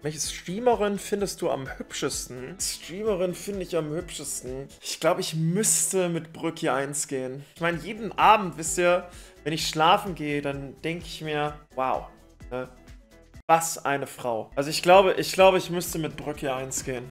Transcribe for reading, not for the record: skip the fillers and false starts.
Welche Streamerin findest du am hübschesten? Streamerin finde ich am hübschesten. Ich glaube, ich müsste mit Brücki 1 gehen. Ich meine, jeden Abend, wisst ihr, wenn ich schlafen gehe, dann denke ich mir, wow, ne? Was eine Frau. Also ich glaube, ich müsste mit Brücki 1 gehen.